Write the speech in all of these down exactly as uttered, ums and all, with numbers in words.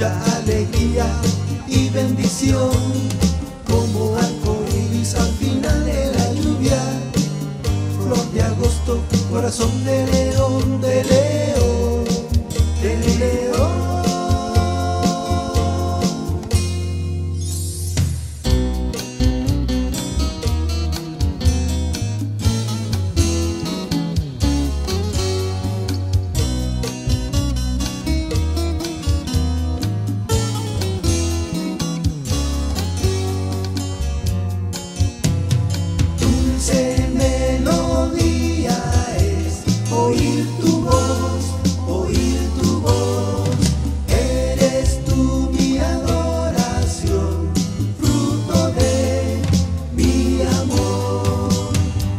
mucha alegría y bendición, como arcoíris al final de la lluvia, flor de agosto, corazón de león, de león, de león. Dulce melodía es oír tu voz, oír tu voz. Eres tú mi adoración, fruto de mi amor.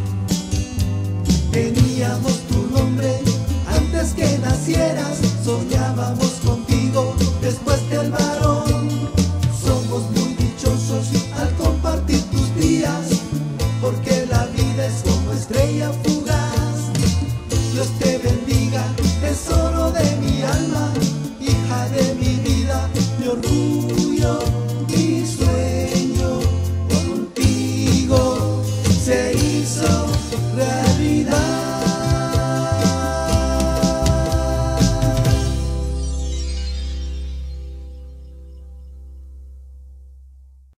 Teníamos tu nombre antes que nacieras, soñábamos contigo después del varón. Somos muy dichosos al compartir tus días, porque la vida es como estrella fugaz. Dios te bendiga, eso